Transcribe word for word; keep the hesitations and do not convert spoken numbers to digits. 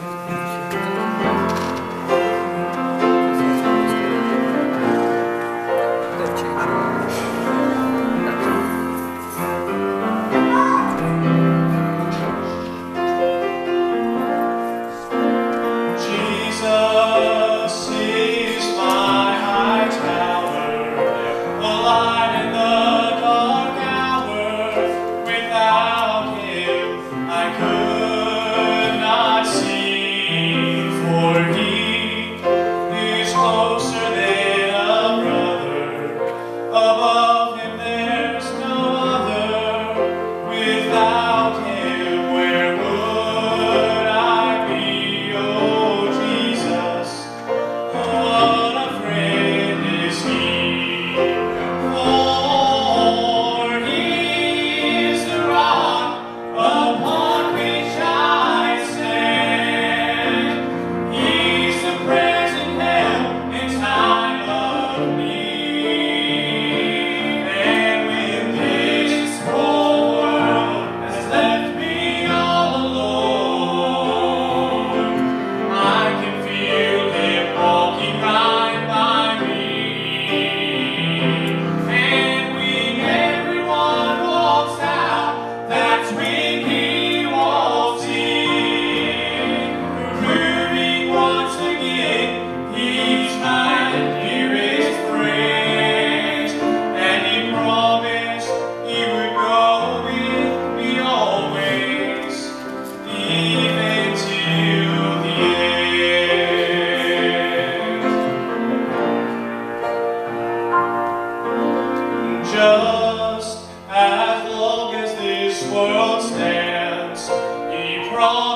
Jesus is my Hightower, a light in the dark hour. Without him I could not see, for he is closer than a brother. Above him there's no other. Without him where would I be? Oh Jesus, what a friend is he. For he is the rock upon which I stand. He's the present help in time of need. And when this whole world has left me all alone, I can feel him walking right by me. And when everyone walks out, that's when he walks in. Proving once again he's my dearest friend. And he promised he would go with me always, even till the end. Just as long as this world stands, he promised